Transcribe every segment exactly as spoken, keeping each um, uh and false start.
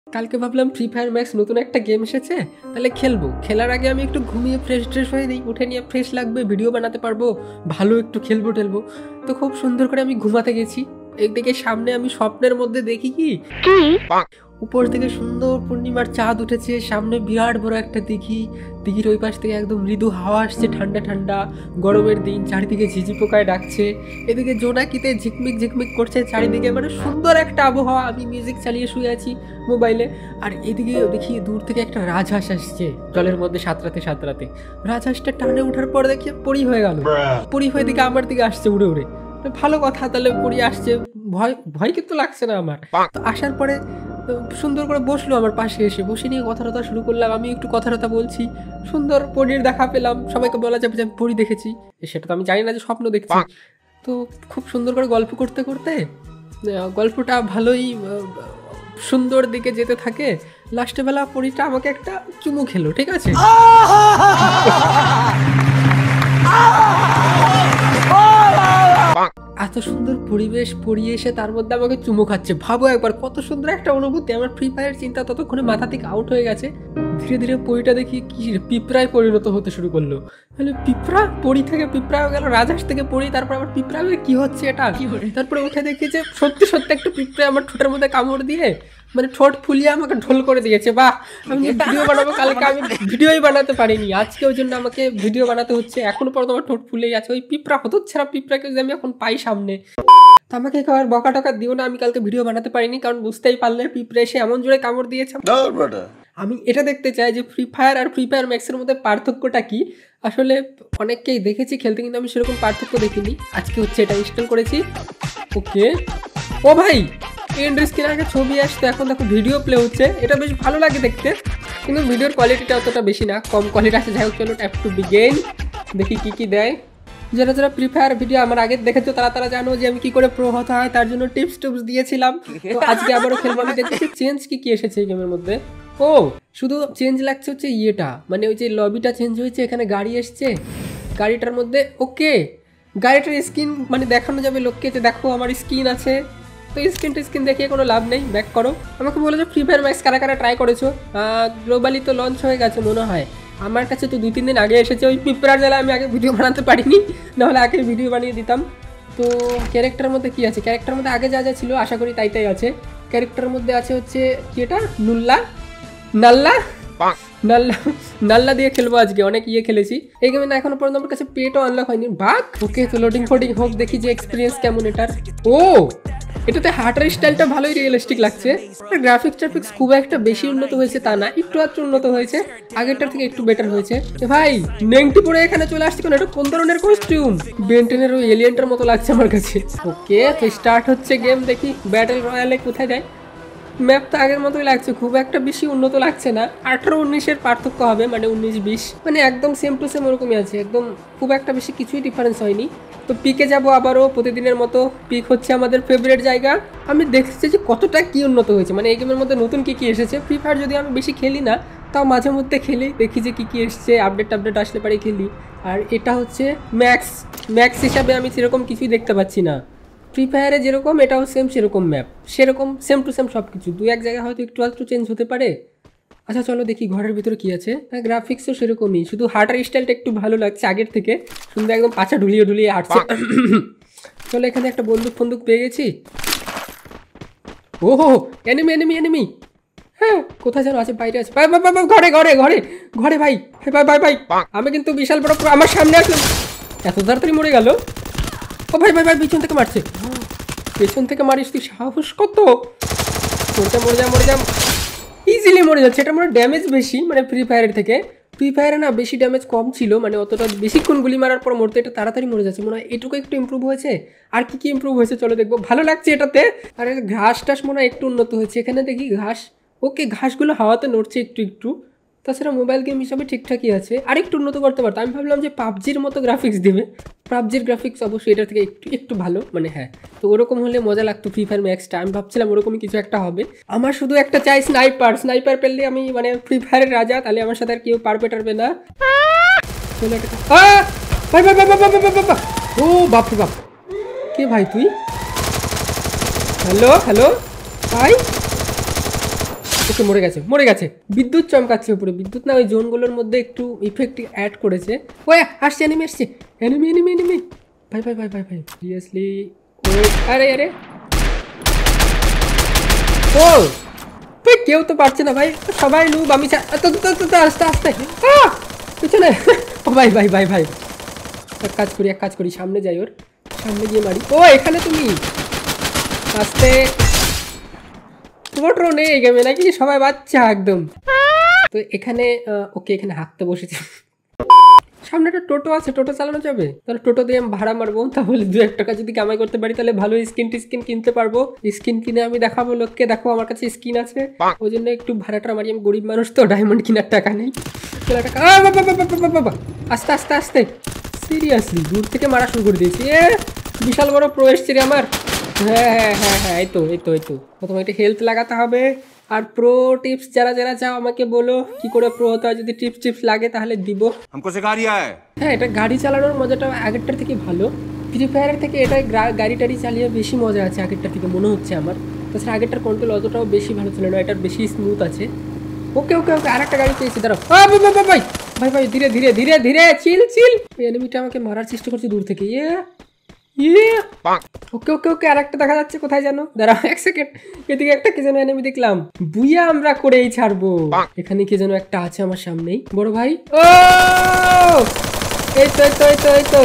কালকে ভাবলাম free fire max নতুন একটা গেম এসেছে, তাহলে খেলবো। খেলার আগে আমি একটু ঘুমিয়ে ফ্রেশ ট্রেশ হয়ে নিই, উঠে নিয়ে ফ্রেশ লাগবে, ভিডিও বানাতে পারবো, ভালো একটু খেলবো টেলবো। তো খুব সুন্দর করে আমি ঘুমাতে গেছি। একদিকে সামনে আমি স্বপ্নের মধ্যে দেখি কি উপর থেকে সুন্দর পূর্ণিমার চাঁদ উঠেছে, সামনে বিরাট বড় একটা দিঘি, দিঘির ওই পাশ থেকে একদম মৃদু হাওয়া আসছে, ঠান্ডা ঠান্ডা গরমের দিন, চারিদিকে ঝিঝি পোকায় ডাকছে, এদিকে জোনাকিতে ঝিকমিক ঝিকমিক করছে চারিদিকে, মানে সুন্দর একটা আবহাওয়া। আমি মিউজিক চালিয়ে শুয়ে আছি মোবাইলে, আর এদিকে দেখি দূর থেকে একটা রাজহাঁস আসছে জলের মধ্যে সাঁতরাতে সাঁতরাতে। রাজহাঁসটা টানে ওঠার পর দেখি পরি হয়ে গেল, পরি হয়ে দিকে আমার দিকে আসছে উড়ে উড়ে। ভালো কথা, তাহলে পরি আসছে, ভয় ভয় কিন্তু লাগছে না আমার। তো আসার পরে সুন্দর করে বসলো আমার পাশে, এসে বসে নিয়ে কথা টথা শুরু করলাম। আমি একটু কথা টথা বলছি, সুন্দর পরীর দেখা পেলাম। সবাইকে বলা যাবে যে আমি পরী দেখেছি, সেটা তো আমি জানি না যে স্বপ্ন দেখছি। তো খুব সুন্দর করে গল্প করতে করতে গল্পটা ভালোই সুন্দর দিকে যেতে থাকে। লাস্টে বেলা পরীটা আমাকে একটা চুমু খেলো, ঠিক আছে। এত সুন্দর পরিবেশ, পড়িয়ে এসে তার মধ্যে আমাকে চুমু খাচ্ছে। ভাবো একবার কত সুন্দর একটা অনুভূতি। আমার ফ্রি ফায়ার চিন্তা ততক্ষণে মাথা থেকে আউট হয়ে গেছে। ধীরে ধীরে পরিটা দেখি কি পিঁপড়ায় পরিণত হতে শুরু করলো। তাহলে পিঁপড়া, পরি থেকে পিঁপড়া হয়ে গেল, রাজহাঁস থেকে পরি, তারপর আবার পিঁপড়া হয়ে কি হচ্ছে এটা। তারপরে উঠে দেখি যে সত্যি সত্যি একটা পিঁপড়ে আমার ঠোঁটের মধ্যে কামড় দিয়ে মানে ঠোঁট ফুলিয়ে আমাকে ঢোল করে দিয়েছে। বাহ, আমি ভিডিও বানাবো, কালকে আমি ভিডিওই বানাতে পারিনি, আজকে ওই জন্য আমাকে ভিডিও বানাতে হচ্ছে। এখনো পর্যন্ত আমার ঠোঁট ফুলেই আছে। ওই পিঁপড়া হতচ্ছা পিঁপড়াকে যদি আমি এখন পাই সামনে, তো আমাকে একবার বকা টকা দিও না, আমি কালকে ভিডিও বানাতে পারিনি, কারণ বুঝতেই পারলে পিঁপড়ে এসে এমন জোরে কামড় দিয়েছে। আমি এটা দেখতে চাই যে ফ্রি ফায়ার আর ফ্রি ফায়ার ম্যাক্সের মধ্যে পার্থক্যটা কি। আসলে অনেককেই দেখেছি খেলতে, কিন্তু আমি সেরকম পার্থক্য দেখিনি। আজকে হচ্ছে এটা ইনস্টল করেছি। ওকে, ও ভাই এন্ড স্ক্রিনে আগে ছবি আসতো, এখন দেখো ভিডিও প্লে হচ্ছে। এটা বেশ ভালো লাগে দেখতে, কিন্তু ভিডিওর কোয়ালিটিটা অতটা বেশি না, কম কোয়ালিটি আছে। যাই হোক, চলো ট্যাপ টু বিগেইন, দেখি কি কি দেয়। যারা যারা ফ্রি ফায়ার ভিডিও আমার আগে দেখেছো তারা তারা জানো যে আমি কি করে প্রো হতে হয়, তার জন্য টিপস টিপস দিয়েছিলাম। তো আজকে আবারও খেলবো। আমি দেখতেছি চেঞ্জ কি কি এসেছে এই গেমের মধ্যে। ও শুধু চেঞ্জ লাগছে হচ্ছে ইয়েটা, মানে ওই যে লবিটা চেঞ্জ হয়েছে, এখানে গাড়ি এসছে গাড়িটার মধ্যে। ওকে, গাড়িটার স্কিন মানে দেখানো যাবে লোককে যে দেখো আমার স্কিন আছে। তো স্ক্রিন টু স্ক্রিন দেখিয়ে কোনো লাভ নেই, ব্যাক করো। আমাকে বলে যে ফ্রি ফায়ার ম্যাক্স কারা কারা ট্রাই করেছো। গ্লোবালি তো লঞ্চ হয়ে গেছে মনে হয়, আমার কাছে তো দুই তিন দিন আগে এসেছে। ওই পিঁপড়ার জ্বালায় আমি আগে ভিডিও বানাতে পারিনি, নাহলে আগে ভিডিও বানিয়ে দিতাম। তো ক্যারেক্টারের মধ্যে কি আছে, ক্যারেক্টারের মধ্যে আগে যা যা ছিল আশা করি তাই তাই আছে। ক্যারেক্টারের মধ্যে আছে হচ্ছে কি এটা, নুল্লা নাল্লা নাল্লা নাল্লা দিয়ে খেলবো আজকে। অনেক ইয়ে খেলেছি এই গেমে না, এখনো পর্যন্ত আমার কাছে পেটও আনলক হয়নি। বাক ওকে, তো লোডিং ফোডিং হোক, দেখি যে এক্সপিরিয়েন্স কেমন এটার। ও এটাতে হার্টার স্টাইলটা ভালোই রিয়েলিস্টিক লাগছে। গ্রাফিক্স ট্রাফিক্স খুব একটা বেশি উন্নত হয়েছে তা না, একটু আধটু উন্নত হয়েছে, আগেরটার থেকে একটু বেটার হয়েছে। ভাই নেংটি পরে এখানে চলে আসছে কেন, এটা কোন ধরনের কস্টিউম? বেন্টেনের ওই এলিয়েন্টার মতো লাগছে আমার কাছে। ওকে, তো স্টার্ট হচ্ছে গেম, দেখি ব্যাটেল রয়্যালে কোথায় যায়। ম্যাপ তো আগের মতোই লাগছে, খুব একটা বেশি উন্নত লাগছে না। আঠারো উনিশের পার্থক্য হবে, মানে উনিশ বিশ, মানে একদম সেম টু সেম ওরকমই আছে, একদম খুব একটা বেশি কিছুই ডিফারেন্স হয়নি। তো পিকে যাবো আবারও প্রতিদিনের মতো। পিক হচ্ছে আমাদের ফেভারিট জায়গা। আমি দেখছি যে কতটা কি উন্নত হয়েছে, মানে এই গেমের মধ্যে নতুন কি কি এসেছে। ফ্রি ফায়ার যদি আমি বেশি খেলি না, তাও মাঝে মধ্যে খেলি, দেখি যে কী কী এসছে, আপডেট আপডেট আসলে পারে খেলি। আর এটা হচ্ছে ম্যাক্স, ম্যাক্স হিসাবে আমি সেরকম কিছুই দেখতে পাচ্ছি না। ফ্রি ফায়ারে যেরকম এটাও সেম সেরকম ম্যাপ, সেরকম সেম টু সেম সব কিছু। দু এক জায়গায় হয়তো একটু একটু চেঞ্জ হতে পারে। আচ্ছা চলো দেখি ঘরের ভিতরে কি আছে। হ্যাঁ, গ্রাফিক্সও সেরকমই, শুধু হার্টার স্টাইলটা একটু ভালো লাগছে আগের থেকে, সুন্দর একদম পাছা ঢুলিয়ে ঢুলিয়ে হাঁটছে। চলো এখানে একটা বন্দুক ফন্দুক পেয়ে গেছি। ওহো এনিমি এনিমি এনিমি, হ্যাঁ কোথায় যেন আছে, বাইরে আছে, ঘরে ঘরে ঘরে ঘরে ভাই ভাই ভাই ভাই আমি কিন্তু বিশাল বড়, আমার সামনে আসলো, এত তাড়াতাড়ি মরে গেল। ও ভাই ভাই ভাই পিছন থেকে মারছে, পেছন থেকে মারিস তুই, সাহস কত? মরে যা মরে যা মরে যা, ইজিলি মরে যাচ্ছে। এটা মনে ড্যামেজ বেশি, মানে ফ্রি ফায়ারের থেকে। ফ্রি ফায়ারে না বেশি ড্যামেজ কম ছিল, মানে অতটা বেশিক্ষণ গুলি মারার পর মরতে, এটা তাড়াতাড়ি মরে যাচ্ছে। মনে হয় এটুকু একটু ইম্প্রুভ হয়েছে। আর কি কি ইম্প্রুভ হয়েছে চলো দেখবো, ভালো লাগছে এটাতে। আর ঘাস টাস মনে হয় একটু উন্নত হয়েছে, এখানে দেখি ঘাস। ওকে, ঘাসগুলো হাওয়াতে নড়ছে একটু একটু, তাছাড়া মোবাইল গেম হিসাবে ঠিকঠাকই আছে। আর একটু উন্নত করতে পারতো, আমি ভাবলাম যে পাবজির মতো গ্রাফিক্স দেবে। পাবজির গ্রাফিক্স অবশ্যই এটার থেকে একটু একটু ভালো, মানে হ্যাঁ, তো ওরকম হলে মজা লাগতো ফ্রি ফায়ার ম্যাক্সটা। আমি ভাবছিলাম ওরকমই কিছু একটা হবে। আমার শুধু একটা চাই স্নাইপার, স্নাইপার পেলে আমি মানে ফ্রি ফায়ারের রাজা, তাহলে আমার সাথে আর কেউ পারবে টারবে না। ভাই ভাই বাবা, ও বাপরে বাপ, কে ভাই তুই? হ্যালো হ্যালো ভাই, ওকে মরে গেছে মরে গেছে বিদ্যুৎ চমকাচ্ছে উপরে বিদ্যুৎ না ওই জোনগুলোর মধ্যে একটু ইফেক্ট অ্যাড করেছে ওই আসছে এনিমি আসছে এনিমি এনিমি এনিমি ভাই ভাই ভাই ভাই ভাই সিরিয়াসলি ও আরে আরে ও ভাই কেউ তো পারছে না ভাই সবাই নুব আমি আস্তে আস্তে পিছনে ও ভাই ভাই ভাই ভাই এক কাজ করি এক কাজ করি সামনে যাই ওর সামনে গিয়ে মারি ও এখানে তুমি আস্তে টোটো নেই এই গেমে নাকি সবাই বাচ্চা একদম তো এখানে ওকে এখানে হাঁকতে বসেছি সামনে একটা টোটো আছে টোটো চালানো যাবে তাহলে টোটো দিয়ে আমি ভাড়া মারবো তাহলে দু এক টাকা যদি কামাই করতে পারি তাহলে ভালো স্কিন টিস্কিন কিনতে পারবো স্কিন কিনে আমি দেখাবো লোককে দেখো আমার কাছে স্কিন আছে ওই জন্য একটু ভাড়াটা মারি আমি গরিব মানুষ তো ডায়মন্ড কেনার টাকা নেই টাকা বাবা আস্তে আস্তে আস্তে সিরিয়াসলি দূর থেকে মারা শুরু করে দিয়েছি এ বিশাল বড় প্রো এসছে রে আমার হ্যাঁ হ্যাঁ হ্যাঁ হ্যাঁ এই তো এই তো এই তো প্রথমে একটা হেলথ লাগাতে হবে আর প্রো টিপস যারা যারা চাও আমাকে বলো কি করে প্রো হতে হয় যদি টিপস টিপস লাগে তাহলে দিব हमको सिखा रिया है হ্যাঁ এটা গাড়ি চালানোর মজাটা আগেরটার থেকে ভালো ফ্রি ফায়ারের থেকে এটা গাড়ি টাড়ি চালিয়ে বেশি মজা আছে আগেরটার থেকে মনে হচ্ছে আমার তাছাড়া আগেরটার কন্ট্রোল অতটাও বেশি ভালো ছিল না এটার বেশি স্মুথ আছে ওকে ওকে ওকে আর একটা গাড়ি পেয়েছি দাঁড়াও ভাই ভাই ভাই ধীরে ধীরে ধীরে ধীরে চিল চিল এনিমিটা আমাকে মারার চেষ্টা করছে দূর থেকে ইয়ে ইয়ে ওকে ওকে ওকে আর একটা দেখা যাচ্ছে কোথায় জানো দাঁড়াও এক সেকেন্ড এদিকে একটা কি যেন এনিমি দেখলাম বুইয়া আমরা করেই ছাড়বো এখানে কি যেন একটা আছে আমার সামনেই বড় ভাই ও এই তো এই তো এই তো এই তো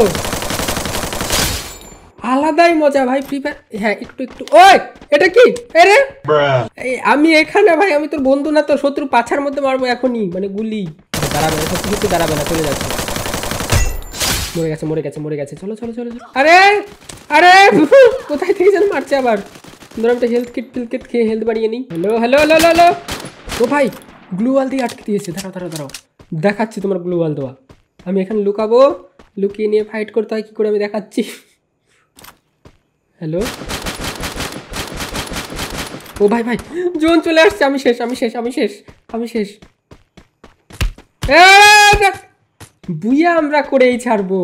আলাদাই মজা ভাই ফ্রি ফায়ার হ্যাঁ একটু একটু ওই এটা কি আরে আমি এখানে ভাই আমি তোর বন্ধু না তোর শত্রু পাছার মধ্যে মারবো এখনই মানে গুলি দাঁড়াবে না সত্যি কিছু দাঁড়াবে না চলে যাচ্ছে মরে গেছে মরে গেছে মরে গেছে চলো চলো চলো আরে আরে কোথায় থেকে যেন মারছে আবার ধরো একটা হেলথ কিট টিল কিট খেয়ে হেলথ বাড়িয়ে নিই হ্যালো হ্যালো হ্যালো হ্যালো ও ভাই গ্লু ওয়াল দিয়ে আটকে দিয়েছে দাঁড়াও দাঁড়াও দাঁড়াও দেখাচ্ছি তোমার গ্লু ওয়াল দেওয়া আমি এখানে লুকাবো লুকিয়ে নিয়ে ফাইট করতে হয় কি করে আমি দেখাচ্ছি হ্যালো ও ভাই ভাই জোন চলে আসছে আমি শেষ আমি শেষ আমি শেষ আমি শেষ বুইয়া আমরা করেই ছাড়বো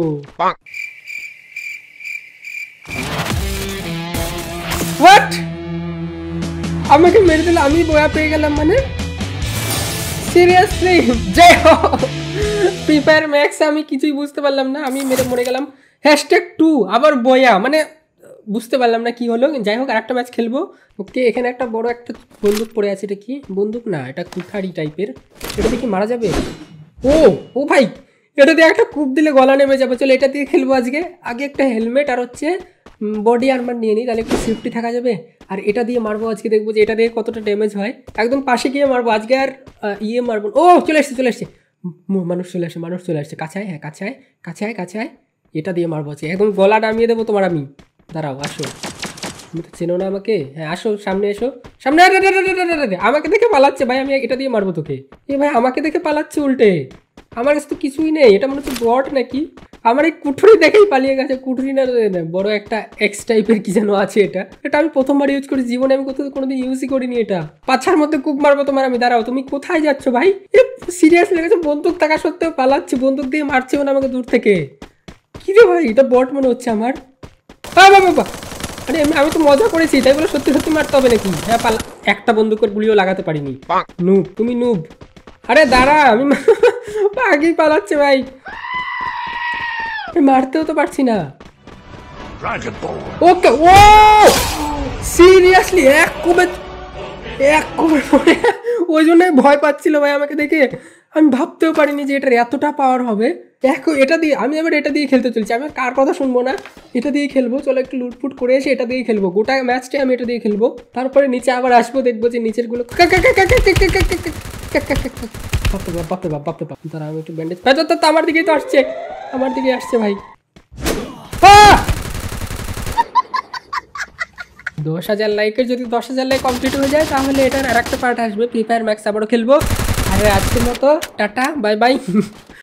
হোয়াট আমাকে মেরে দিলে আমি বয়া পেয়ে গেলাম মানে সিরিয়াসলি জয় হো ফ্রি ফায়ার ম্যাক্স আমি কিছুই বুঝতে পারলাম না আমি মেরে মরে গেলাম হ্যাশট্যাগ টু আবার বয়া মানে বুঝতে পারলাম না কি হলো যাই হোক আরেকটা ম্যাচ খেলবো ওকে এখানে একটা বড় একটা বন্দুক পড়ে আছে এটা কি বন্দুক না এটা কুঠারি টাইপের এটা দিয়ে কি মারা যাবে ও ও ভাই এটা দিয়ে একটা কূপ দিলে গলা নেমে যাবে চলো এটা দিয়ে খেলবো আজকে আগে একটা হেলমেট আর হচ্ছে বডি আর্মার নিয়ে নিই তাহলে একটু সেফটি থাকা যাবে আর এটা দিয়ে মারবো আজকে দেখবো যে এটা দিয়ে কতটা ড্যামেজ হয় একদম পাশে গিয়ে মারবো আজকে আর ইয়ে মারবো ও চলে আসছে চলে আসছে মানুষ চলে আসছে মানুষ চলে আসছে কাছে আয় হ্যাঁ কাছে আয় কাছে আয় কাছে আয় এটা দিয়ে মারবো আজকে একদম গলা নামিয়ে দেবো তোমার আমি দাঁড়াও আসো তুমি তো চেনো না আমাকে হ্যাঁ আসো সামনে এসো সামনে আমাকে দেখে পালাচ্ছে ভাই আমি এটা দিয়ে মারবো তোকে এ ভাই আমাকে দেখে পালাচ্ছে উল্টে আমার কাছে তো কিছুই নেই এটা মনে হচ্ছে বট নাকি আমার এই কুঠুরি দেখেই পালিয়ে গেছে কুঠুরি না বড় একটা এক্স টাইপের কি যেন আছে এটা এটা আমি প্রথমবার ইউজ করি জীবনে আমি কোথাও কোনোদিন ইউজই করিনি এটা পাছার মধ্যে কূপ মারবো তোমার আমি দাঁড়াও তুমি কোথায় যাচ্ছ ভাই সিরিয়াস লেগেছে বন্দুক থাকা সত্ত্বেও পালাচ্ছে বন্দুক দিয়ে মারছে না আমাকে দূর থেকে কি রে ভাই এটা বট মনে হচ্ছে আমার বাবা আরে আমি তো মজা করেছি তাই বলে সত্যি সত্যি মারতে হবে নাকি হ্যাঁ পালা একটা বন্দুকের গুলিও লাগাতে পারিনি নুব তুমি নুব আরে দাঁড়া আমি আগেই পালাচ্ছে ভাই মারতেও তো পারছি না ওকে ও সিরিয়াসলি এক কোবে এক কোবে ওই জন্য ভয় পাচ্ছিল ভাই আমাকে দেখে আমি ভাবতেও পারিনি যে এটার এতটা পাওয়ার হবে এক এটা দিয়ে আমি এবার এটা দিয়ে খেলতে চলছি আমি কার কথা শুনবো না এটা দিয়ে খেলবো চলো একটু লুটফুট করে এসে এটা দিয়ে খেলবো গোটা ম্যাচটাই আমি এটা দিয়ে খেলবো তারপরে নিচে আবার আসবো দেখবো যে নিচের গুলো বাপরে বাপ বাপরে বাপ তারা আমি একটু ব্যান্ডেজ তো আমার দিকেই তো আসছে আমার দিকে আসছে ভাই দশ হাজার লাইকের যদি দশ হাজার লাইক কমপ্লিট হয়ে যায় তাহলে এটার আর একটা পার্ট আসবে ফ্রি ফায়ার ম্যাক্স আবারও খেলবো আর আজকের মতো টাটা বাই বাই